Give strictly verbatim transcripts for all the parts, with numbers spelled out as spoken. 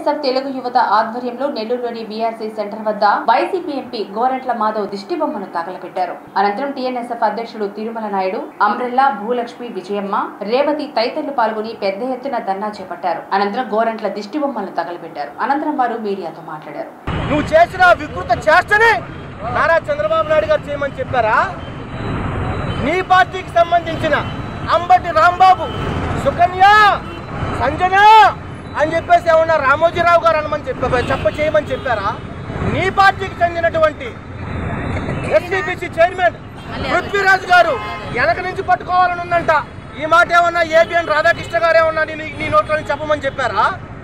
TNSF Telugu యువత ఆధ్వర్యంలో నెల్లూరులోని బీఆర్సీ సెంటర్ వద్ద వైసీపీ ఎంపీ గోరంట్ల మాధవ్ దిష్టిబొమ్మను తగలబెట్టారు. అనంతరం టీఎన్ఎస్ఎఫ్ అధ్యక్షుడు తిరుమల నాయుడు, అంబ్రెల్లా, భూలక్ష్మి, విజయమ్మ, రేవతి తదితరులు పాల్గొని పెద్ద ఎత్తున ధర్నా చేపట్టారు. అనంతరం గోరంట్ల దిష్టిబొమ్మలను తగలబెట్టారు. అనంతరం వారు మీడియాతో మాట్లాడారు. నువ్వు చేసిన వికృత చేష్టని నారా చంద్రబాబు నాయుడు గారు చేయమని చెప్పారా? నీ పార్టీకి సంబంధించిన అంబటి రాంబాబు, సుకన్య, సంజన అని చెప్పేసి ఏమన్నా రామోజీరావు గారు అనమని చెప్ప చెప్ప చేయమని చెప్పారా? నీ పార్టీకి చెందినటువంటి ఎస్సీబీసీ చైర్మన్ పృథ్వీరాజ్ గారు వెనక నుంచి పట్టుకోవాలని ఉందంట. ఈ మాట ఏమన్నా ఏబిఎన్ రాధాకృష్ణ గారు ఏమన్నా నీ నీ నోట్లో చెప్పమని చెప్పారా?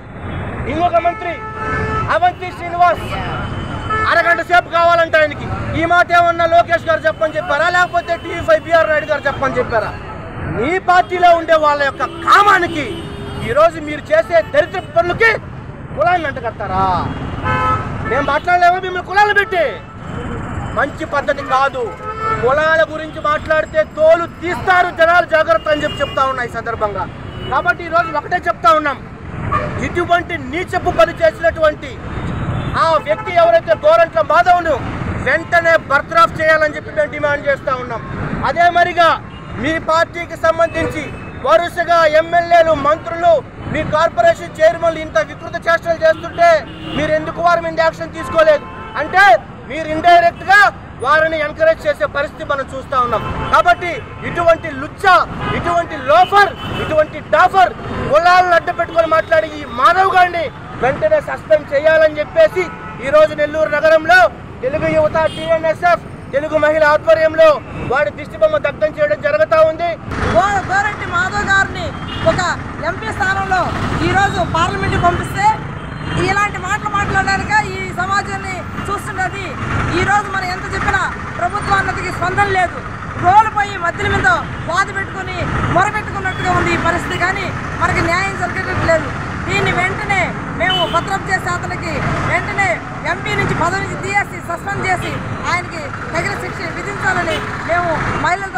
ఇంకొక మంత్రి అవంతి శ్రీనివాస్ అరగంట సేపు కావాలంట ఆయనకి. ఈ మాట ఏమన్నా లోకేష్ గారు చెప్పని చెప్పారా? లేకపోతే టీవీ ఫైవ్ బిఆర్ నాయుడు గారు చెప్పని చెప్పారా? నీ పార్టీలో ఉండే వాళ్ళ యొక్క కామానికి ఈరోజు మీరు చేసే దరిద్ర పనులకి కులాన్ని అంటగడతారా? మేము మాట్లాడలేమో మిమ్మల్ని కులాలు పెట్టి. మంచి పద్ధతి కాదు. కులాల గురించి మాట్లాడితే తోలు తీస్తారు జనాలు, జాగ్రత్త అని చెప్పి చెప్తా ఉన్నా ఈ సందర్భంగా. కాబట్టి ఈరోజు ఒకటే చెప్తా ఉన్నాం, ఇటువంటి నీచపు పని చేసినటువంటి ఆ వ్యక్తి ఎవరైతే గోరంట్ల మాధవ్ను వెంటనే బర్తరఫ్ చేయాలని చెప్పి మేము డిమాండ్ చేస్తూ ఉన్నాం. అదే మరిగా మీ పార్టీకి సంబంధించి వరుసగా ఎమ్మెల్యేలు, మంత్రులు, మీ కార్పొరేషన్ చైర్మన్లు ఇంత వికృత చేష్టలు చేస్తుంటే మీరు ఎందుకు వారి మీద యాక్షన్ తీసుకోలేదు? అంటే మీరు ఇండైరెక్ట్ గా వారిని ఎంకరేజ్ చేసే పరిస్థితి మనం చూస్తూ ఉన్నాం. కాబట్టి ఇటువంటి లుచ్చ, ఇటువంటి లోఫర్, ఇటువంటి డాఫర్ కులాలను అడ్డ పెట్టుకొని మాట్లాడి ఈ మాధవ్ గారిని వెంటనే సస్పెండ్ చేయాలని చెప్పేసి ఈరోజు నెల్లూరు నగరంలో తెలుగు యువత టీఎన్ఎస్ఎఫ్ తెలుగు మహిళ ఆధ్వర్యంలో వాడి దిష్టిబొమ్మ దగ్ధం చేయడం జరుగుతూ ఉంది. గోరంట్ల మాధవ్ గారిని ఒక ఎంపీ స్థానంలో ఈరోజు పార్లమెంట్ పంపిస్తే ఇలాంటి మాటలు మాట్లాడడానికి ఈ సమాజాన్ని చూస్తున్నది. ఈరోజు మనం ఎంత చెప్పినా ప్రభుత్వానికి స్పందన లేదు. రోలుపోయి మధ్యల మీద బాధ పెట్టుకుని మొరపెట్టుకున్నట్టుగా ఉంది ఈ పరిస్థితి. కానీ మనకి న్యాయం జరిగేటట్లేదు. దీన్ని వెంటనే మేము భద్రప్ చేసి అతనికి వెంటనే ఎంపీ నుంచి పదవి నుంచి తీసేసి సస్పెండ్ చేసి ఆయనకి తగిన శిక్ష విధించాలని మేము మహిళలు